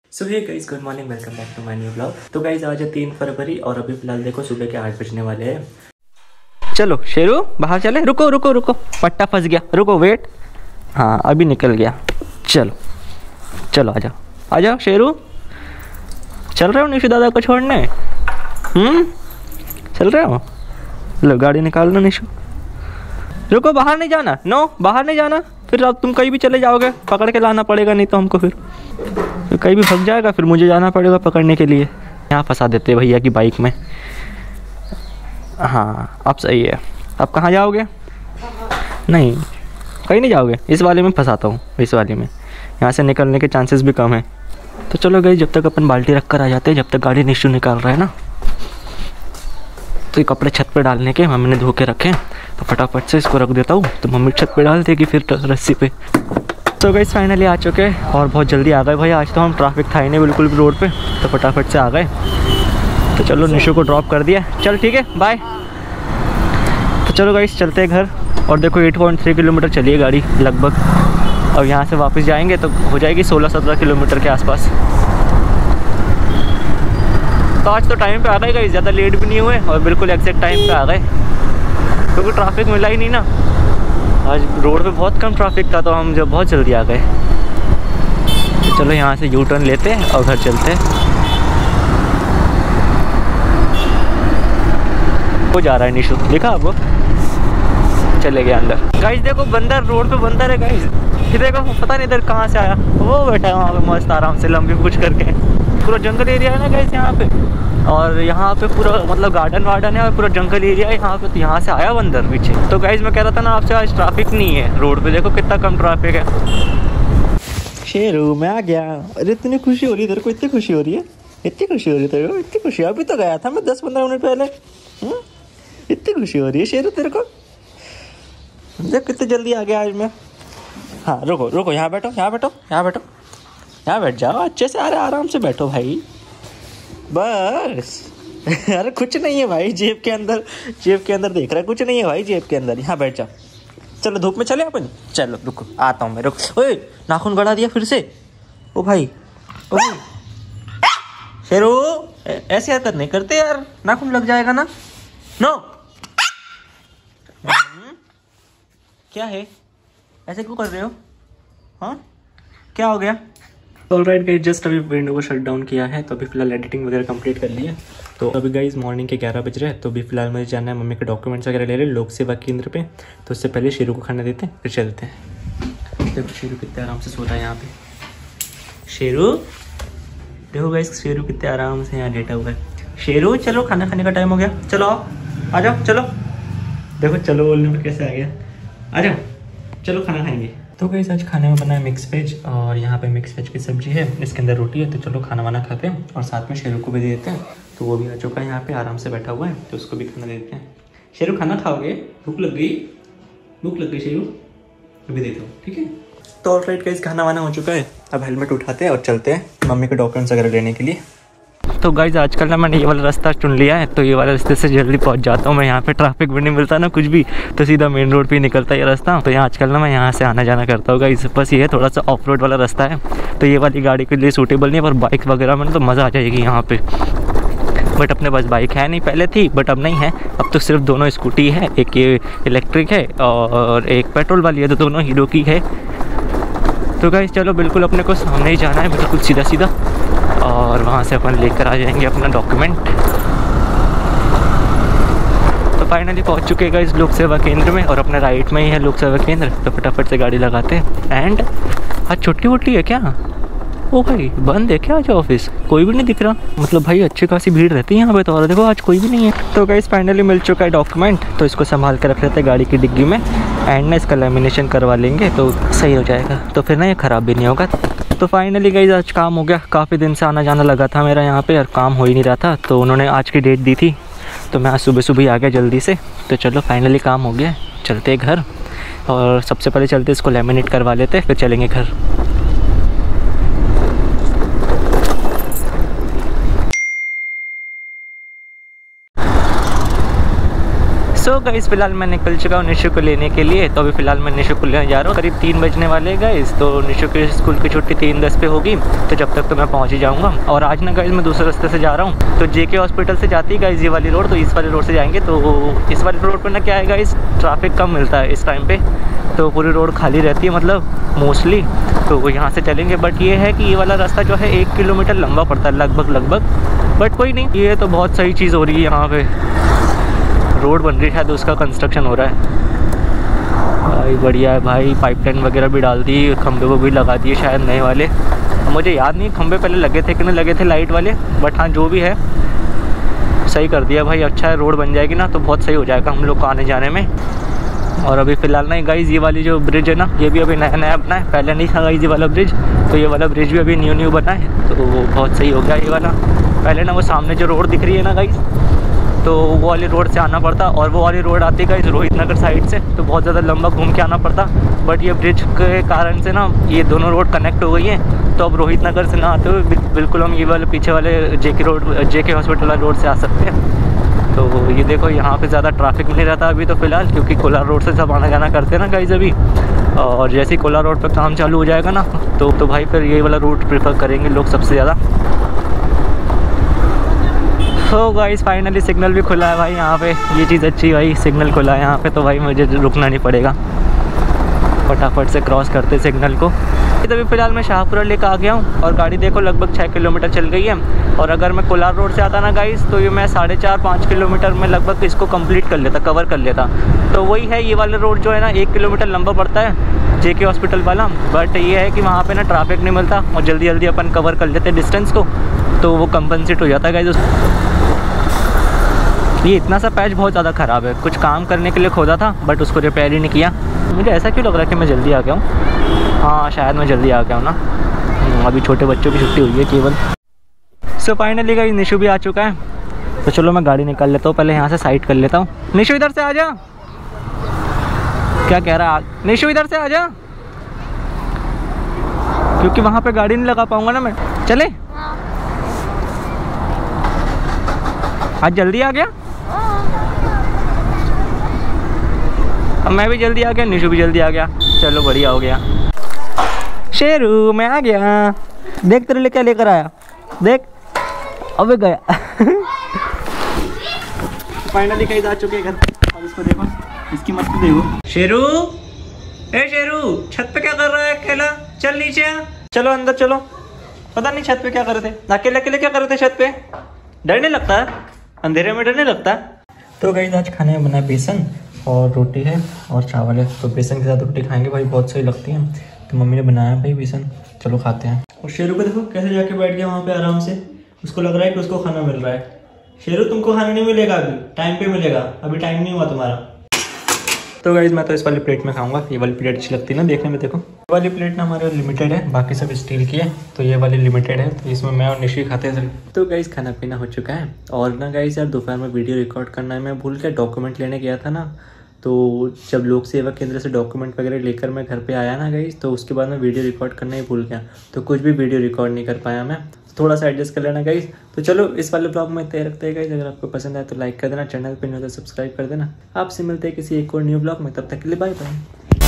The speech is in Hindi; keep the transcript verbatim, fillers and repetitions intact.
So hey guys, good morning, welcome back to my new blog. तो गाइस आज है तीन फरवरी और अभी फिलहाल देखो सुबह के आठ बजने वाले हैं। चलो शेरू बाहर चले। रुको रुको रुको, पट्टा फंस गया। रुको, वेट। हाँ अभी निकल गया। चलो चलो आ जाओ आ जाओ शेरू। चल रहे हो निशु दादा को छोड़ने? हम्म चल रहे हो? लो गाड़ी निकाल लो निशु। रुको, बाहर नहीं जाना। नो बाहर नहीं जाना, फिर अब तुम कहीं भी चले जाओगे, पकड़ के लाना पड़ेगा, नहीं तो हमको फिर फिर कहीं भी फंस जाएगा, फिर मुझे जाना पड़ेगा पकड़ने के लिए। यहाँ फंसा देते भैया की बाइक में। हाँ अब सही है। अब कहाँ जाओगे? नहीं कहीं नहीं जाओगे, इस वाले में फंसाता हूँ। इस वाले में यहाँ से निकलने के चांसेस भी कम है। तो चलो गई, जब तक अपन बाल्टी रख कर आ जाते हैं, जब तक गाड़ी निशु निकाल रहा है ना, तो ये कपड़े छत पे डालने के मम्मी ने धो के रखे, तो फटाफट से इसको रख देता हूँ, तो मम्मी छत पे डाल देगी फिर रस्सी पे। तो गई फाइनली आ चुके हैं और बहुत जल्दी आ गए भाई। आज तो हम ट्रैफिक था ही नहीं बिल्कुल भी रोड पे, तो फटाफट से आ गए। तो चलो निशु को ड्रॉप कर दिया। चल ठीक है, बाय। तो चलो गाइस चलते हैं घर। और देखो आठ पॉइंट तीन किलोमीटर चली है गाड़ी लगभग, और यहाँ से वापस जाएंगे तो हो जाएगी सोलह सत्रह किलोमीटर के आसपास। तो आज तो टाइम पे आ गए गाइस, ज़्यादा लेट भी नहीं हुए और बिल्कुल एग्जैक्ट टाइम पे आ गए, क्योंकि ट्रैफिक मिला ही नहीं ना। आज रोड पे बहुत कम ट्रैफिक था, तो हम जब बहुत जल्दी आ गए। तो चलो यहाँ से यू टर्न लेते हैं और घर चलते हैं। वो जा रहा है निशु, देखा आपको? चले गए अंदर। गाइस देखो बंदर, रोड पे बंदर है गाइस। ये देखो, पता नहीं इधर कहाँ से आया। वो बैठा है वहाँ पे मस्त आराम से लंबी पूछ करके। पूरा जंगल एरिया है ना गाइस यहाँ पे, और यहाँ पे पूरा मतलब गार्डन वार्डन है और पूरा जंगल एरिया है यहाँ पे। तो यहाँ से आया बंदर पीछे। तो गाइस मैं कह रहा था ना आपसे, आज ट्रैफिक नहीं है रोड पे। देखो कितना कम ट्रैफिक है। शेरू मैं आ गया। अरे इतनी खुशी हो रही है तेरे को? इतनी खुशी हो रही है? इतनी खुशी हो रही है तेरे को? इतनी खुशी? अभी तो गया था मैं दस पंद्रह मिनट पहले। हुँ? इतनी खुशी हो रही है शेरू तेरे को? देख कितनी जल्दी आ गया आज मैं। हाँ रुको रुको, यहाँ बैठो यहाँ बैठो यहाँ बैठो यहाँ बैठ जाओ अच्छे से। अरे आराम से बैठो भाई, बस। अरे कुछ नहीं है भाई जेब के अंदर, जेब के अंदर देख रहा है, कुछ नहीं है भाई जेब के अंदर। यहाँ बैठ जाओ। चलो धूप में चले अपन। चलो रुको, आता हूँ मैं। रुको, ओए नाखून गड़ा दिया फिर से। ओ भाई ओ भाई शेरू, ऐसे हरकत नहीं करते यार, नाखून लग जाएगा ना। नो क्या है, ऐसे क्यों कर रहे हो? हाँ क्या हो गया? ऑलराइट गाइस, जस्ट अभी विंडो को शट डाउन किया है, तो अभी फिलहाल एडिटिंग वगैरह कंप्लीट कर लिया। तो अभी गाइस मॉर्निंग के ग्यारह बज रहे हैं। तो अभी फिलहाल मुझे जाना है मम्मी के डॉक्यूमेंट्स वगैरह ले रहे लोक सेवा केंद्र पे। तो उससे पहले शेरू को खाना देते हैं, फिर चलते हैं। देखो शेरू कितने आराम से सो रहा है यहाँ पे। शेरू देखो गाइस, शेरू कितने आराम से यहाँ लेटा हुआ है। शेरू चलो खाना खाने का टाइम हो गया, चलो आओ आ जाओ। चलो देखो चलो बोलने में कैसे आ गया। आ जाओ चलो खाना खाएंगे। तो गाइस आज खाने में बना है मिक्स वेज, और यहाँ पे मिक्स वेज की सब्जी है, इसके अंदर रोटी है। तो चलो खाना वाना खाते हैं और साथ में शेरू को भी दे देते हैं। तो वो भी आ चुका है यहाँ पे, आराम से बैठा हुआ है, तो उसको भी खाना दे देते हैं। शेरू खाना खाओगे? भूख लग गई? भूख लग गई शेरू? अभी देता हूँ, ठीक है। तो ऑलराइट गाइस, खाना वाना हो चुका है। अब हेलमेट उठाते हैं और चलते हैं मम्मी के डॉक्यूमेंट्स वगैरह लेने के लिए। तो गाइस आजकल ना मैंने ये वाला रास्ता चुन लिया है, तो ये वाले रास्ते से जल्दी पहुंच जाता हूँ मैं। यहाँ पे ट्रैफिक भी नहीं मिलता ना कुछ भी, तो सीधा मेन रोड पे ही निकलता है ये रास्ता। तो यहाँ आजकल ना मैं यहाँ से आना जाना करता हूँ गाइस। बस ये थोड़ा सा ऑफ रोड वाला रास्ता है, तो ये वाली गाड़ी के लिए सूटेबल नहीं है, पर बाइक वगैरह में तो मज़ा आ जाएगी यहाँ पे। बट अपने पास बाइक है नहीं, पहले थी बट अब नहीं है। अब तो सिर्फ दोनों स्कूटी है, एक ये इलेक्ट्रिक है और एक पेट्रोल वाली है, तो दोनों हीरो की है। तो गाइस चलो बिल्कुल अपने को सामने ही जाना है, बिल्कुल सीधा सीधा, और वहाँ से अपन लेकर आ जाएंगे अपना डॉक्यूमेंट। तो फाइनली पहुँच चुके हैं गाइस लोक सेवा केंद्र में, और अपने राइट में ही है लोक सेवा केंद्र। तो फटाफट से गाड़ी लगाते हैं। एंड आज छुट्टी वुट्टी है क्या? ओ भाई बंद है क्या आज ऑफिस? कोई भी नहीं दिख रहा। मतलब भाई अच्छी खासी भीड़ रहती है यहाँ पे, तो और देखो आज कोई भी नहीं है। तो गाइस फाइनली मिल चुका है डॉक्यूमेंट, तो इसको संभाल कर रख लेते हैं गाड़ी की डिग्गी में। एंड ना इसका लेमिनेशन करवा लेंगे तो सही हो जाएगा, तो फिर ना ये ख़राब भी नहीं होगा। तो फाइनली गाइस आज काम हो गया। काफ़ी दिन से आना जाना लगा था मेरा यहाँ पे, और काम हो ही नहीं रहा था। तो उन्होंने आज की डेट दी थी, तो मैं आज सुबह सुबह ही आ गया जल्दी से। तो चलो फाइनली काम हो गया, चलते घर। और सबसे पहले चलते इसको लेमिनेट करवा लेते, फिर चलेंगे घर। सो गाइस फिलहाल मैं निकल चुका हूँ निशु को लेने के लिए। तो अभी फिलहाल मैं निशु को लेने जा रहा हूँ। करीब तीन बजने वाले गाइस। तो निशु की स्कूल की छुट्टी तीन दस पे होगी, तो जब तक तो मैं पहुँच ही जाऊँगा। और आज ना गाइस मैं दूसरे रास्ते से जा रहा हूँ। तो जेके हॉस्पिटल से जाती है गाइस ये वाली रोड, तो इस वाली रोड से जाएंगे। तो इस वाली रोड पर ना क्या है गाइस, ट्रैफिक कम मिलता है इस टाइम पे, तो पूरी रोड खाली रहती है मतलब मोस्टली। तो यहाँ से चलेंगे। बट ये है कि ये वाला रास्ता जो है एक किलोमीटर लंबा पड़ता है लगभग लगभग। बट कोई नहीं, ये तो बहुत सही चीज़ हो रही है। यहाँ पे रोड बन रही है, शायद उसका कंस्ट्रक्शन हो रहा है। भाई बढ़िया है भाई, पाइपलाइन वगैरह भी डाल दी, खंभे वो भी लगा दिए शायद नए वाले। मुझे याद नहीं खंभे पहले लगे थे कि नहीं लगे थे लाइट वाले, बट हाँ जो भी है सही कर दिया भाई। अच्छा है, रोड बन जाएगी ना तो बहुत सही हो जाएगा हम लोग को आने जाने में। और अभी फ़िलहाल ना गाइज़ ये वाली जो ब्रिज है ना, ये भी अभी नया नया बना है, पहले नहीं था गाइज़ ये वाला ब्रिज। तो ये वाला ब्रिज भी अभी न्यू न्यू बना है, तो वो बहुत सही हो गया ये वाला। पहले ना वो सामने जो रोड दिख रही है ना गाइज़, तो वो वाली रोड से आना पड़ता, और वो वाली रोड आती है गाइज़ रोहित नगर साइड से, तो बहुत ज़्यादा लंबा घूम के आना पड़ता। बट ये ब्रिज के कारण से ना ये दोनों रोड कनेक्ट हो गई हैं, तो अब रोहित नगर से ना आते हुए बिल्कुल हम ये वाले पीछे वाले जेके रोड जेके हॉस्पिटल वाले रोड से आ सकते हैं। तो ये देखो यहाँ पे ज़्यादा ट्रैफिक नहीं रहता अभी तो फ़िलहाल, क्योंकि कोलार रोड से सब आना जाना करते हैं ना गाइज़ अभी। और जैसे ही कोलार रोड पर काम चालू हो जाएगा ना, तो तो भाई फिर ये वाला रूट प्रेफर करेंगे लोग सबसे ज़्यादा। तो गाइस फाइनली सिग्नल भी खुला है भाई यहाँ पे, ये चीज़ अच्छी भाई, सिग्नल खुला है यहाँ पे, तो भाई मुझे रुकना नहीं पड़ेगा, फटाफट से क्रॉस करते सिग्नल को। तो अभी फ़िलहाल मैं शाहपुरा लेकर आ गया हूँ, और गाड़ी देखो लगभग छः किलोमीटर चल गई है। और अगर मैं कोलार रोड से आता ना गाइस, तो ये मैं साढ़े चार पाँच किलोमीटर में लगभग इसको कंप्लीट कर लेता, कवर कर लेता। तो वही है, ये वाला रोड जो है ना एक किलोमीटर लंबा पड़ता है जेके हॉस्पिटल वाला। बट ये है कि वहाँ पे ना ट्रैफिक नहीं मिलता, और जल्दी जल्दी अपन कवर कर लेते डिस्टेंस को, तो वो कंपनसेट हो जाता है गाइस। ये इतना सा पैच बहुत ज़्यादा ख़राब है, कुछ काम करने के लिए खोदा था बट उसको रिपेयर ही नहीं किया। मुझे ऐसा क्यों लग रहा है कि मैं जल्दी आ गया हूँ? हाँ शायद मैं जल्दी आ गया हूँ ना, अभी छोटे बच्चों की छुट्टी हुई है केवल। सो फाइनली गाइस निशु भी आ चुका है, तो चलो मैं गाड़ी निकाल लेता हूँ, पहले यहाँ से साइड कर लेता हूँ। निशु इधर से आ जा, क्या कह रहा है निशु, इधर से आ जा, क्योंकि वहाँ पे गाड़ी नहीं लगा पाऊँगा ना मैं। चले आज जल्दी आ गया, अब मैं भी जल्दी आ गया, निशु भी जल्दी आ गया, चलो बढ़िया हो गया। शेरू मैं आ गया, देख तेरे लिए क्या लेकर आया, देख अबे गया। फाइनली कहीं जा चुके हैं घर, अब इसको देखो, इसकी मस्ती देखो। शेरू, ए शेरू छत पे क्या कर रहा है अकेला, चल नीचे आ, चलो अंदर चलो। पता नहीं छत पे क्या कर रहे थे, अकेले अकेले क्या कर रहे थे छत पे, डर नहीं लगता, अंधेरे में डर नहीं लगता। तो गाइस आज खाने में बना बेसन और रोटी है और चावल है, तो बेसन के साथ रोटी खाएंगे भाई, बहुत सही लगती है। तो मम्मी ने बनाया भाई बेसन, चलो खाते हैं। और शेरू को देखो कैसे जाके बैठ गया वहाँ पे आराम से, उसको लग रहा है कि उसको खाना मिल रहा है। शेरू तुमको खाना नहीं मिलेगा, अभी टाइम पे मिलेगा, अभी टाइम नहीं हुआ तुम्हारा। तो गाइस मैं तो इस वाली प्लेट में खाऊंगा, ये वाली प्लेट अच्छी लगती है ना देखने में। देखो ये वाली प्लेट ना हमारे लिमिटेड है, बाकी सब स्टील की है, तो ये वाली लिमिटेड है, तो इसमें मैं और निशी खाते हैं। तो गाइस खाना पीना हो चुका है, और ना गाइस यार दोपहर में वीडियो रिकॉर्ड करना है, मैं भूल के डॉक्यूमेंट लेने गया था ना, तो जब लोक सेवा केंद्र से डॉक्यूमेंट वगैरह लेकर मैं घर पे आया ना गाइस, तो उसके बाद मैं वीडियो रिकॉर्ड करना ही भूल गया, तो कुछ भी वीडियो रिकॉर्ड नहीं कर पाया मैं, थोड़ा सा एडजस्ट कर लेना गाइस। तो चलो इस वाले ब्लॉग में तय रखते हैं गाइस, अगर आपको पसंद आए तो लाइक कर देना, चैनल पे नहीं हो तो सब्सक्राइब कर देना। आपसे मिलते हैं किसी एक और न्यू ब्लॉग में, तब तक के लिए बाय बाय।